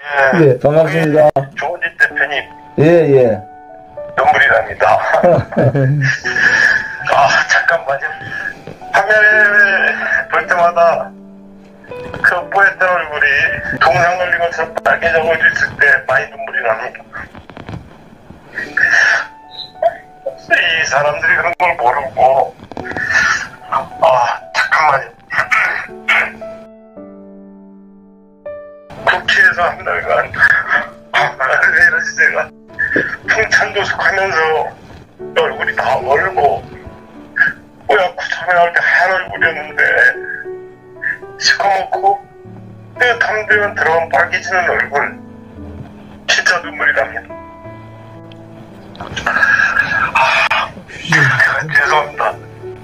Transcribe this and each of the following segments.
네, 예, 반갑습니다. 조은진 대표님. 예, 예. 눈물이 납니다. 잠깐만요. 화면을 볼 때마다 그 뽀했던 얼굴이 동상 걸린 것처럼 빨개져버려 있을 때 많이 눈물이 납니다. 이 사람들이 그런 걸 모르고, 잠깐만요. 국회에서 한 달간, 왜 이러지 제가. 풍찬도숙하면서 얼굴이 다 멀고, 뽀얗고 참여할 때 하얀 얼굴이었는데, 시커멓고, 탐되면 들어가면 빨개지는 얼굴. 진짜 눈물이 납니다. 죄송합니다.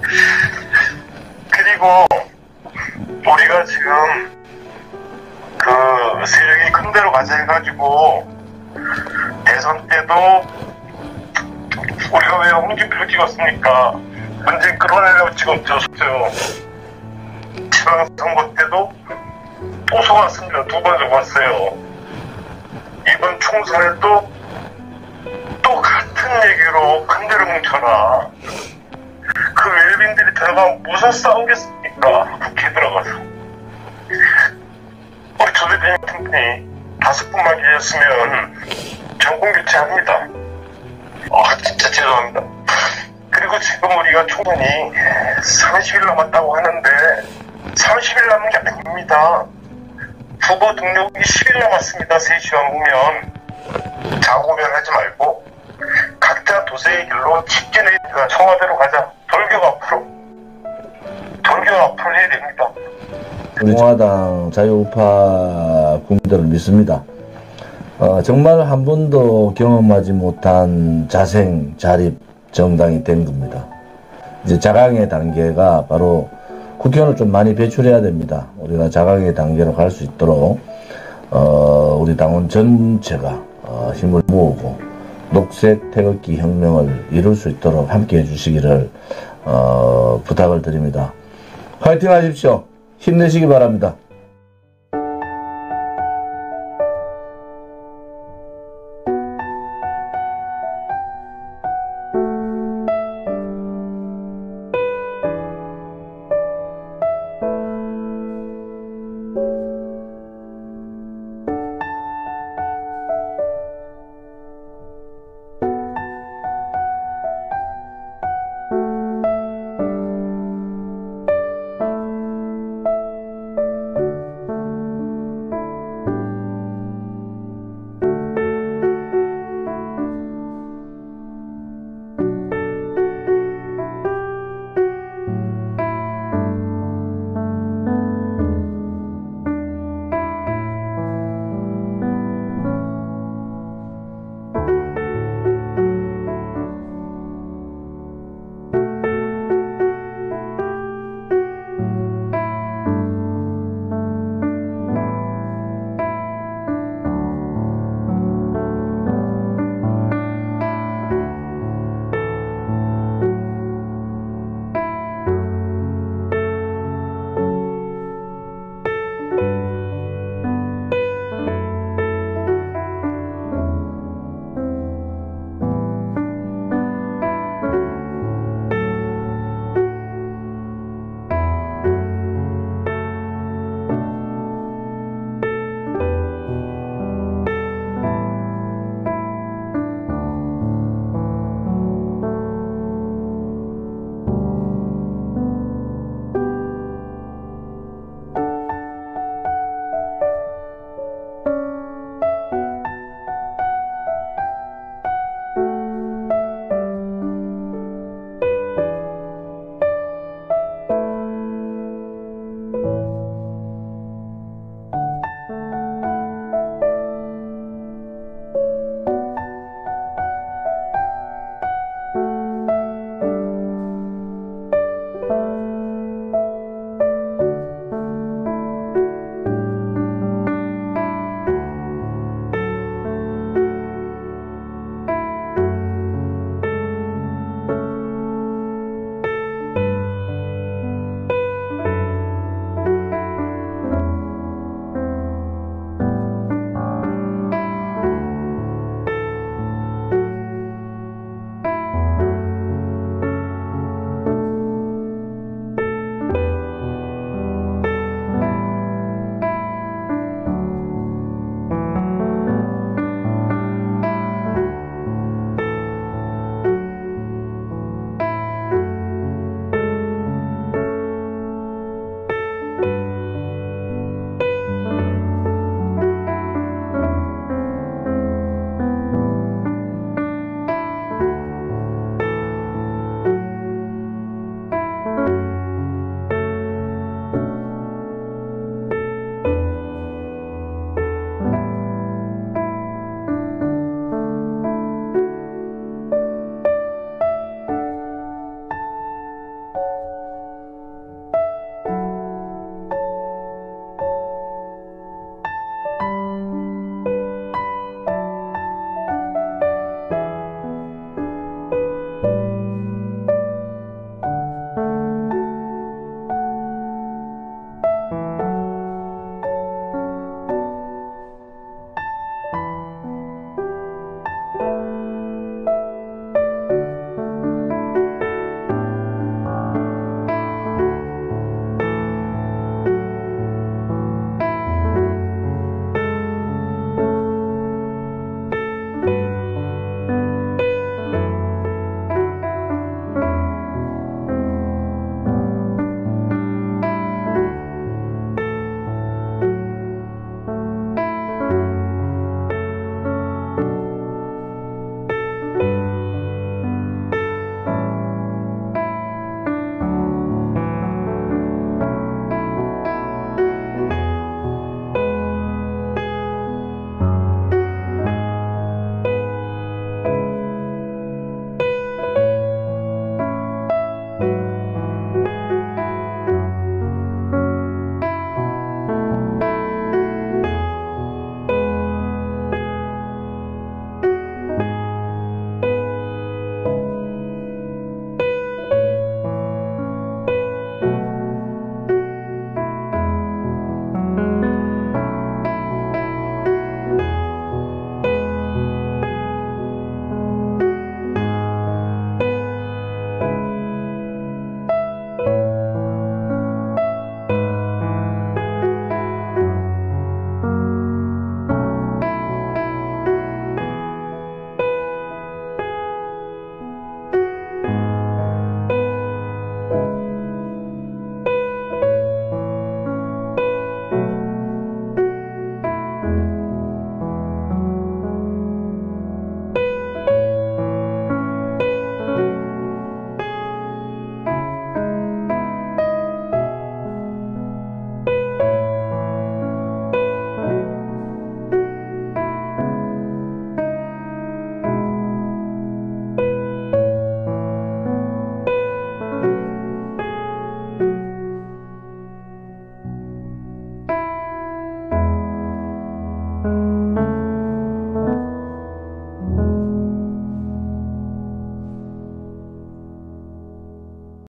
그리고 우리가 지금 그 세력이 큰 데로 가자 해가지고 대선 때도 우리가 왜 홍준표를 찍었습니까? 문재인 끌어내려고 찍었죠. 지방선거 때도 또 속았습니다. 2번 속았어요. 이번 총선에도 또 같은 얘기로 큰 데로 뭉쳐라. 그 외빈들이 들어가면 무슨 싸우겠습니까? 국회에 들어가서. 우리 조 대표님 틈이 5분만 계셨으면 정권 교체합니다. 진짜 죄송합니다. 그리고 지금 우리가 총선이 30일 남았다고 하는데 30일 남은 게 아닙니다. 후보 등록이 10일 남았습니다. 3시 왕국면 자고면하지 말고 각자 도세의 길로 직진해 청와대로 가자. 돌격 앞으로 해야 됩니다. 우리 공화당 자유우파 국민들을 믿습니다. 정말 한 번도 경험하지 못한 자생 자립 정당이 된 겁니다. 이제 자강의 단계가 바로 국회의원을 좀 많이 배출해야 됩니다. 우리가 자강의 단계로 갈 수 있도록 우리 당원 전체가 힘을 모으고 녹색 태극기 혁명을 이룰 수 있도록 함께 해주시기를 부탁을 드립니다. 화이팅 하십시오. 힘내시기 바랍니다.